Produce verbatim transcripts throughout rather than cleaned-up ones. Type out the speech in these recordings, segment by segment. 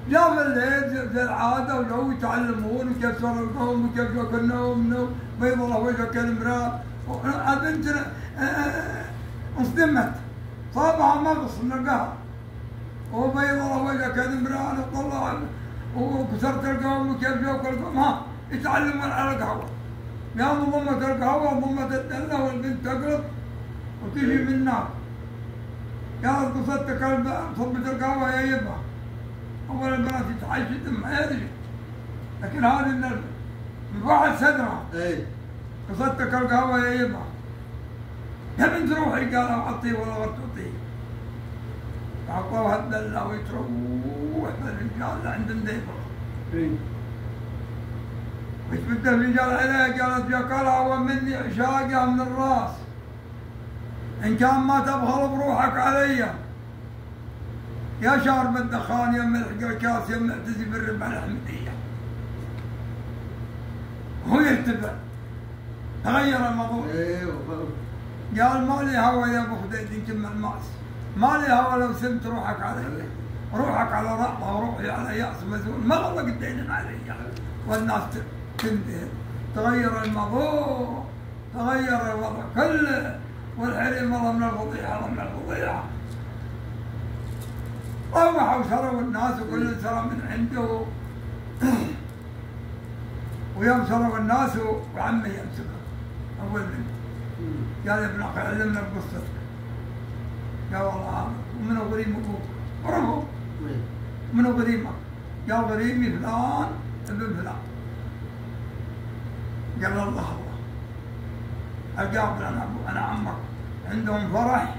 جاء في الليل زي العاده ولو يتعلمون وكيف صار القوم وكيف ياكلون بيض الله وجهك المراه. البنت انصدمت صابها مغص من القهر وبيض الله وجهك المراه وطلع وكسرت القوم وكيف ياكل القوم. ها يتعلمون على القهوه. قاموا ضمت القهوه ضمت الدله والبنت تقلب وتجي من النار. قالت قصدتك صبت القهوه يا يبا. اول البنات يتحشد ما يدري لكن هذه من واحد صدرها. اي قصدتك القهوه يا يبا. يا بنت روحي قالوا عطيه ولا غطوطيه. عطوها الدله ويتروح بالرجال عند ضيفه. اي وش بده الرجال عليه؟ قالت يا قلعه مني عشاقها من الراس. ان كان ما تبخل بروحك علي يا شارب الدخان يا ملح الكاس يا معتزي بالربع الاحمديه. هو يرتفع تغير الموضوع. ايوه قال ما لي هوى يا ابو خديد يمكن الماس. ما لي هوى لو سمت روحك علي. روحك على رأضة وروحي على يأس مزول ما غلق الدين علي والناس تنتهي. تغير الموضوع تغير الوضع كله والحريم والله من الفضيحه والله من الفضيحه. روحوا وشروا الناس وكل سرى من عنده. ويوم شروا الناس وعمي يمسكه اول منه قال يا ابن اخي علمنا بقصتك. قال والله ومن غريم ابوك عرفوا من غريمك. قال غريمي فلان ابن فلان. قال الله الله القابل انا انا عمك عندهم فرح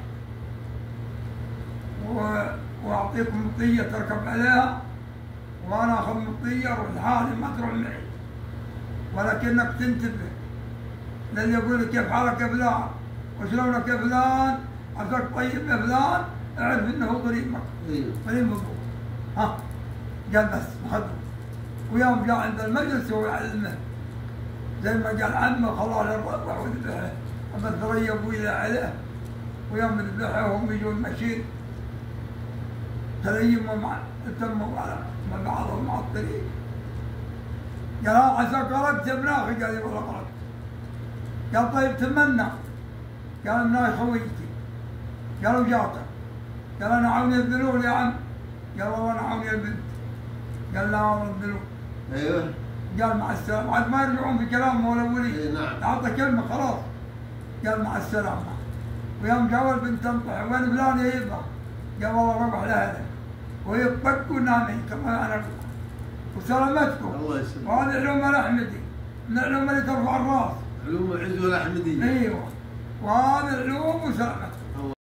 واعطيكم مطيه تركب عليها وانا اخذ مطيه اروح لحالي ما تروح معي ولكنك تنتبه للي يقول لك كيف حالك يا فلان وشلونك يا فلان عساك طيب يا فلان اعرف انه غريمك. غريم ابوك. ها قال بس خذه. ويوم جاء عند المجلس هو يعلمه زي ما قال عمه خلاه للربع وذبحه. اما الثريا ابوي عليه ويوم ذبحه وهم يجون ماشيين تليموا مع تموا على مع بعضهم مع الطريق. قال عساك غلطت يا ابن اخي. قال لي والله غلطت. قال طيب تمنى. قال مناي خويتي. قالوا جاته. قال انا عوني الذلول يا عم. قال والله انا عوني البنت. قال لا والله الذلول. ايوه قال مع السلامه عاد ما يرجعون في كلامهم الاولي. اي نعم اعطى كلمه خلاص. قال مع السلامه. ويوم جاوا البنت تنطح وين فلان يا يبا؟ قال والله روح لاهله ويطق ونامي كما انا وسلامتكم. الله يسلمك. وهذه علوم الاحمدي من العلوم اللي ترفع الراس. علوم العز والاحمديه. ايوه وهذه العلوم وسلامتكم.